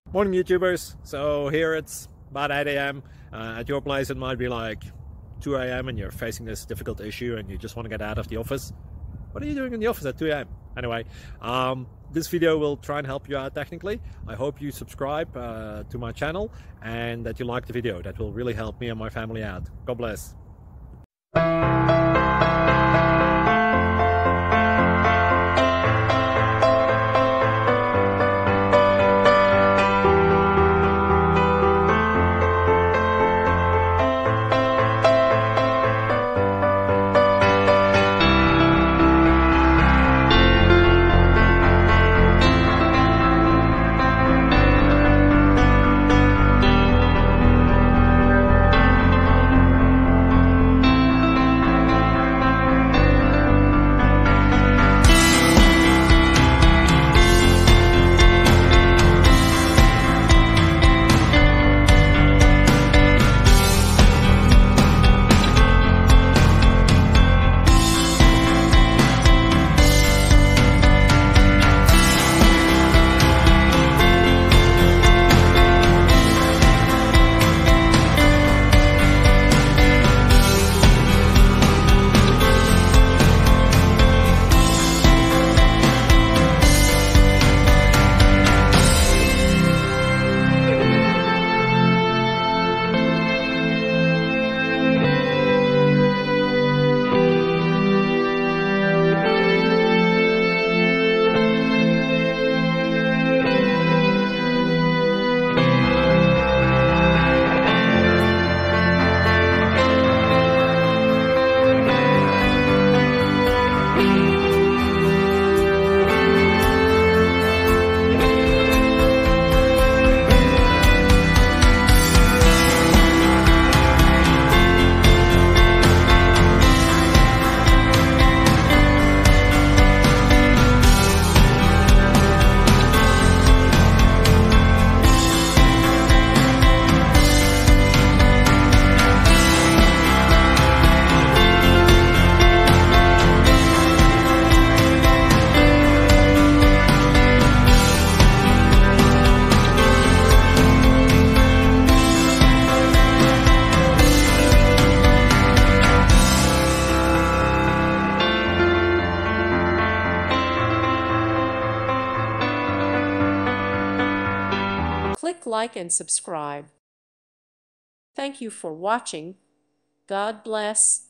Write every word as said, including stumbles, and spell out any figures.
Morning YouTubers. So here it's about eight A M Uh, at your place it might be like two A M and you're facing this difficult issue and you just want to get out of the office. What are you doing in the office at two A M? Anyway, um, this video will try and help you out technically. I hope you subscribe uh, to my channel and that you like the video. That will really help me and my family out. God bless. Click like and subscribe. Thank you for watching. God bless.